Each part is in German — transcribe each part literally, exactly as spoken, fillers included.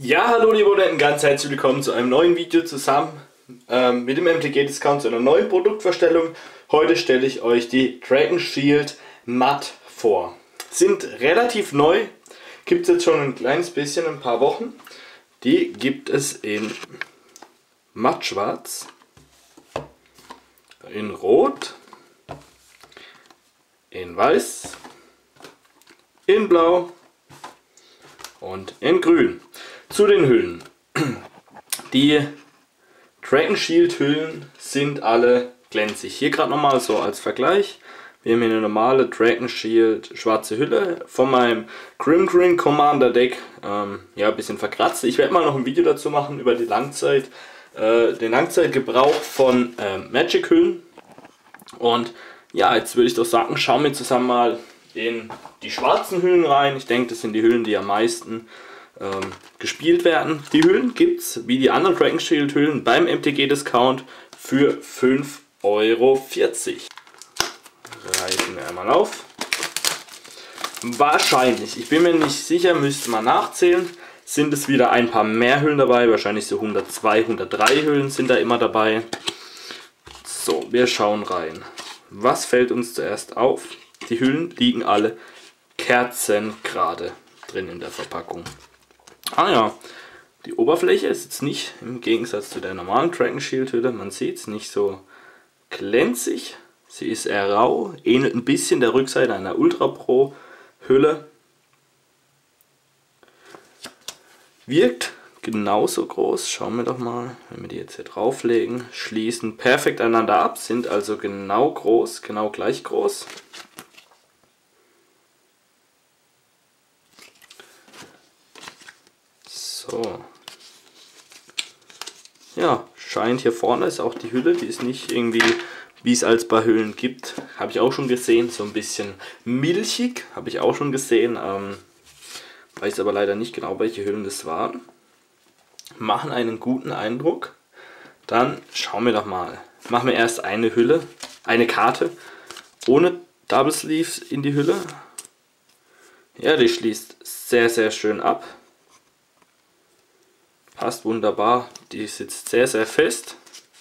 Ja, hallo liebe Abonnenten, ganz herzlich willkommen zu einem neuen Video zusammen ähm, mit dem M T G Discount zu einer neuen Produktvorstellung. Heute stelle ich euch die Dragon Shield Matt vor. Sind relativ neu, gibt es jetzt schon ein kleines bisschen, ein paar Wochen. Die gibt es in Matt Schwarz, in Rot, in Weiß, in Blau und in Grün. Zu den Hüllen. Die Dragon Shield Hüllen sind alle glänzig. Hier gerade nochmal so als Vergleich. Wir haben hier eine normale Dragon Shield schwarze Hülle von meinem Grim Grin Commander Deck. Ähm, ja, ein bisschen verkratzt. Ich werde mal noch ein Video dazu machen über die Langzeit, äh, den Langzeitgebrauch von äh, Magic Hüllen. Und ja, jetzt würde ich doch sagen, schauen wir zusammen mal in die schwarzen Hüllen rein. Ich denke, das sind die Hüllen, die am meisten ähm, gespielt werden. Die Hüllen gibt es, wie die anderen Dragon Shield Hüllen, beim M T G Discount für fünf Euro vierzig. Reißen wir einmal auf. Wahrscheinlich, ich bin mir nicht sicher, müsste man nachzählen, sind es wieder ein paar mehr Hüllen dabei. Wahrscheinlich so hundertzwei, hundertdrei Hüllen sind da immer dabei. So, wir schauen rein. Was fällt uns zuerst auf? Die Hüllen liegen alle kerzengerade drin in der Verpackung. Ah ja, die Oberfläche ist jetzt nicht, im Gegensatz zu der normalen Dragon Shield Hülle, man sieht es, nicht so glänzig. Sie ist eher rau, ähnelt ein bisschen der Rückseite einer Ultra Pro Hülle. Wirkt genauso groß, schauen wir doch mal, wenn wir die jetzt hier drauflegen, schließen perfekt einander ab, sind also genau groß, genau gleich groß. So. Ja, scheint hier vorne ist auch die Hülle, die ist nicht irgendwie, wie es als bei Hüllen gibt, habe ich auch schon gesehen, so ein bisschen milchig, habe ich auch schon gesehen, ähm, weiß aber leider nicht genau, welche Hüllen das waren. Machen einen guten Eindruck. Dann schauen wir doch mal. Machen wir erst eine Hülle, eine Karte ohne Double Sleeves in die Hülle. Ja, die schließt sehr, sehr schön ab. Passt wunderbar. Die sitzt sehr, sehr fest.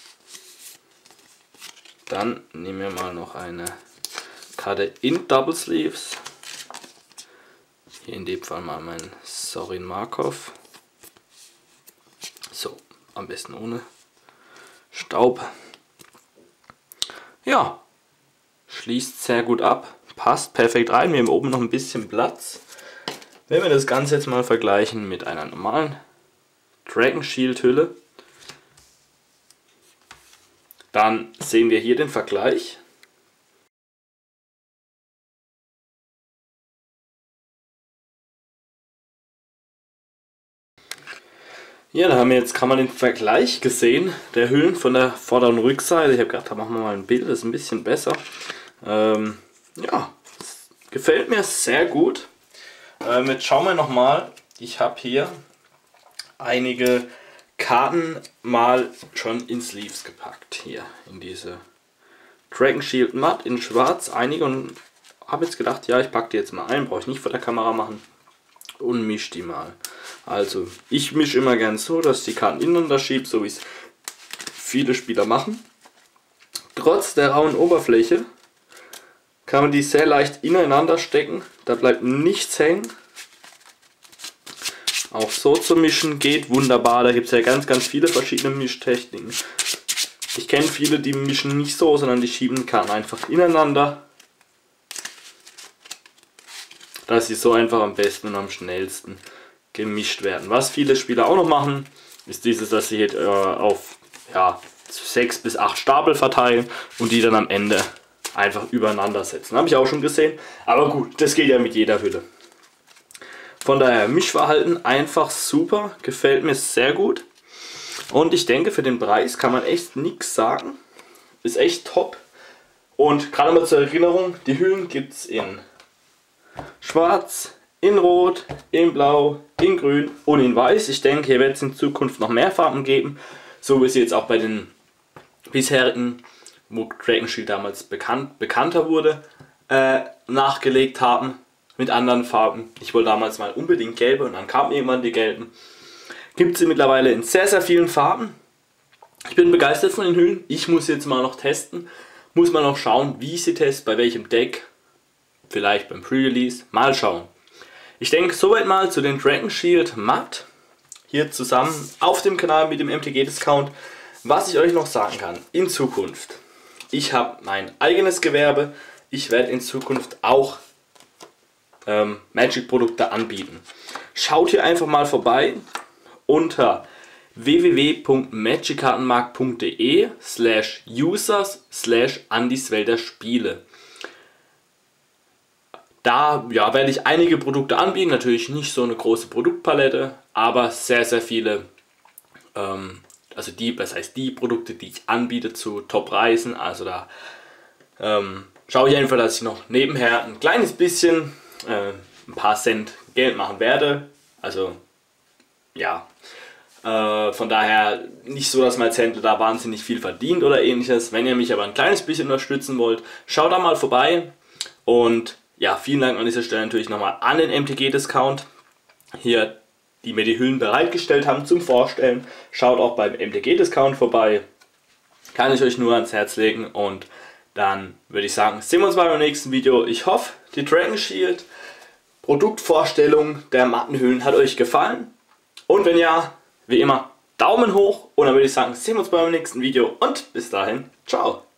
Dann nehmen wir mal noch eine Karte in Double Sleeves. Hier in dem Fall mal mein Sorin Markov. So, am besten ohne Staub. Ja, schließt sehr gut ab, passt perfekt rein. Wir haben oben noch ein bisschen Platz. Wenn wir das Ganze jetzt mal vergleichen mit einer normalen Dragon Shield Hülle, dann sehen wir hier den Vergleich. Ja, da haben wir jetzt, kann man den Vergleich gesehen der Hüllen von der Vorder- und Rückseite. Ich habe gedacht, da machen wir mal ein Bild, das ist ein bisschen besser. Ähm, ja, das gefällt mir sehr gut. Ähm, jetzt schauen wir nochmal. Ich habe hier einige Karten mal schon in Sleeves gepackt. Hier in diese Dragon Shield Matt in Schwarz. Einige, und habe jetzt gedacht, ja, ich packe die jetzt mal ein. Brauche ich nicht vor der Kamera machen. Und mische die mal. Also, ich mische immer gern so, dass ich die Karten ineinander schiebe, so wie es viele Spieler machen. Trotz der rauen Oberfläche kann man die sehr leicht ineinander stecken, da bleibt nichts hängen. Auch so zu mischen geht wunderbar, da gibt es ja ganz, ganz viele verschiedene Mischtechniken. Ich kenne viele, die mischen nicht so, sondern die schieben die Karten einfach ineinander. Dass sie so einfach am besten und am schnellsten gemischt werden. Was viele Spieler auch noch machen, ist dieses, dass sie äh, auf ja, sechs bis acht Stapel verteilen und die dann am Ende einfach übereinander setzen. Habe ich auch schon gesehen. Aber gut, das geht ja mit jeder Hülle. Von daher Mischverhalten einfach super, gefällt mir sehr gut. Und ich denke, für den Preis kann man echt nichts sagen. Ist echt top. Und gerade mal zur Erinnerung, die Hüllen gibt es in Schwarz, in Rot, in Blau, in Grün und in Weiß. Ich denke, hier wird es in Zukunft noch mehr Farben geben, so wie sie jetzt auch bei den bisherigen, wo Dragon Shield damals bekannt, bekannter wurde, äh, nachgelegt haben mit anderen Farben. Ich wollte damals mal unbedingt gelbe und dann kamen irgendwann die gelben. Gibt es sie mittlerweile in sehr, sehr vielen Farben. Ich bin begeistert von den Hüllen. Ich muss jetzt mal noch testen. Muss mal noch schauen, wie ich sie teste, bei welchem Deck. Vielleicht beim Pre-Release. Mal schauen. Ich denke, soweit mal zu den Dragon Shield Matt. Hier zusammen auf dem Kanal mit dem M T G-Discount. Was ich euch noch sagen kann, in Zukunft. Ich habe mein eigenes Gewerbe. Ich werde in Zukunft auch ähm, Magic-Produkte anbieten. Schaut hier einfach mal vorbei unter w w w punkt magic kartenmarkt punkt de slash users slash andiswälder Spiele. Da ja, werde ich einige Produkte anbieten, natürlich nicht so eine große Produktpalette, aber sehr, sehr viele, ähm, also die, das heißt die Produkte, die ich anbiete zu Top-Preisen, also da ähm, schaue ich einfach, dass ich noch nebenher ein kleines bisschen, äh, ein paar Cent Geld machen werde, also ja, äh, von daher nicht so, dass mein Händler da wahnsinnig viel verdient oder ähnliches. Wenn ihr mich aber ein kleines bisschen unterstützen wollt, schaut da mal vorbei und ja, vielen Dank an dieser Stelle natürlich nochmal an den M T G-Discount, hier, die mir die Hüllen bereitgestellt haben zum Vorstellen. Schaut auch beim M T G-Discount vorbei, kann ich euch nur ans Herz legen und dann würde ich sagen, sehen wir uns mal beim nächsten Video. Ich hoffe, die Dragon Shield Produktvorstellung der matten Hüllen hat euch gefallen und wenn ja, wie immer, Daumen hoch und dann würde ich sagen, sehen wir uns beim nächsten Video und bis dahin, ciao!